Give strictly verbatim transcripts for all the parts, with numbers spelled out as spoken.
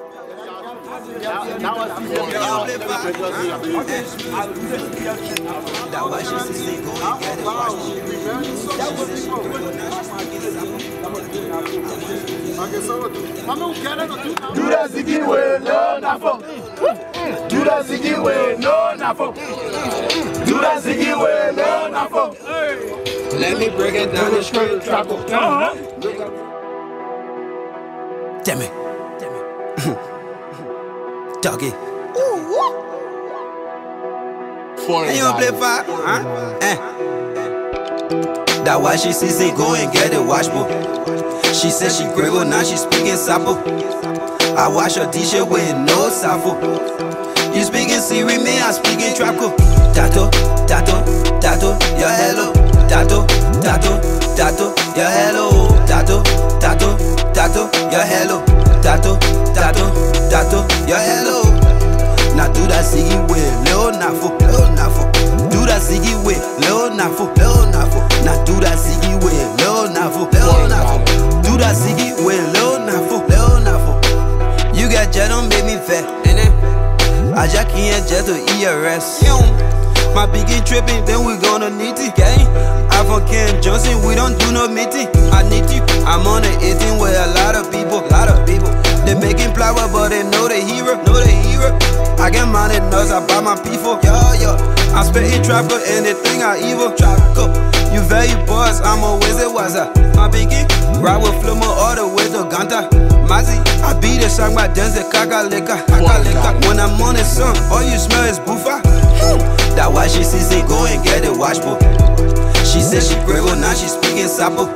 Do that ziggy way, no, not for. Do that ziggy way, no, not for. Do that ziggy way, no, not for. Let me break it down the straight trap. Damn it. Doggy. Hey, you wanna play five? Huh? Eh. That why she says they go and get it washable. She said she grateful, now she speaking sapo. I wash her t-shirt with no sapo. You speaking Siri, me I speaking Traco. Tato, tato, tato, your hello. Tato, tato, tato, your hello. Tato, tato, tato, your hello. Tato, tato, tato, your hello. Now do that ziggy way, Leo Nafo, Leo Nafo. Do that ziggy way, Leo Nafo, Leo Nafo. Now do that ziggy way, Leo Nafo, Leo Nafo. Do that ziggy way, Leo Nafo, Leo Nafo. You got jet on, make me fat. I just can't jet to E R S. My biggie tripping, then we gonna need it. I'm from Ken Johnson, we don't do no meeting. I need you. I'm on the eighteen with a lot of people, lot of people. They making flower, but they know the hero, know the hero. I get money nuts, I buy my people. Yo, yo. I'm spitting trapper and they think I evil. Trapper. You very boss, I'm always a waza. My biggie, ride with Flummo all the way to Ganta. Mazi, I beat the song by dance the kakaleka. When I'm on the song, all you smell is boofa. That why she says they go and get it washable. She said she grateful, now she speaking sapo.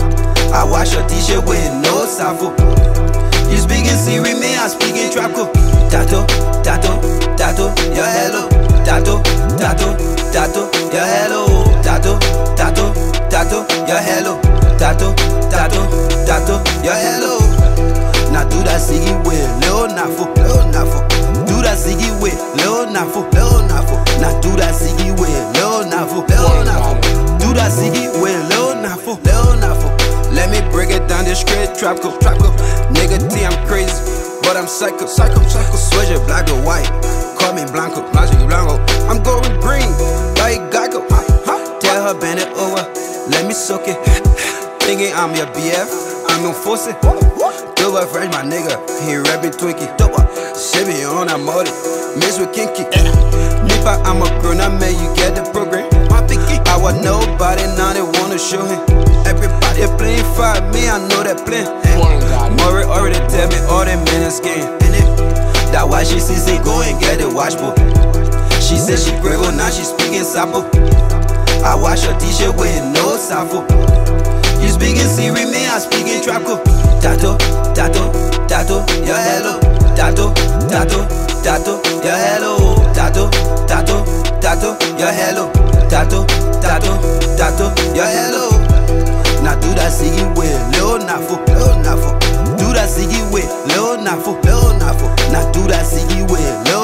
I wash her t-shirt with no sapo. You speaking Siri, me I speaking Traco. Tato, tato, tato, your hello. Tato, tato, tato, your hello. Tato, tato, tato, your hello. Tato, tato, tato, your hello. Now do that ziggy way, Leo Nafo, Leo Nafo. Do that ziggy way, Leo Nafo, Leo Nafo. Now do that ziggy way, Leo Nafo, Leo Nafo. Do that ziggy way, Leo Nafo, Leo Nafo. Let me break it down this straight trap go, trap go. Nigga T, I'm crazy, but I'm psycho, psycho, psycho. Switch it black or white, call me Blanco, Magic Blanco. I'm going green, like Geico. Tell her bend it over, let me soak it. Thinking I'm your B F, I'm gonna force it. Dover fresh, my nigga, he rapping Twinkie. Shit me on a motive, mix with Kinky. Nipa, I'm a grown up man, you get the program. I was nobody, now they wanna show him. Everybody playing five, me, I know that plan. Murray already tell me all them men is game. That why she says they go and get it washable. She said she grateful, now she speaking sapo. I wash her t-shirt with no sapo. You speaking Siri, me I speaking Traco. Tato, tato, tato, your hello. Tato, tato, tato, your hello. Tato, tato, tato, your hello. Tato, tato, tato, your hello. Now do that ziggy way, Leo Nafo, Leo Nafo. Do that ziggy way, Leo Nafo, Leo Nafo. Now do that ziggy way, Leo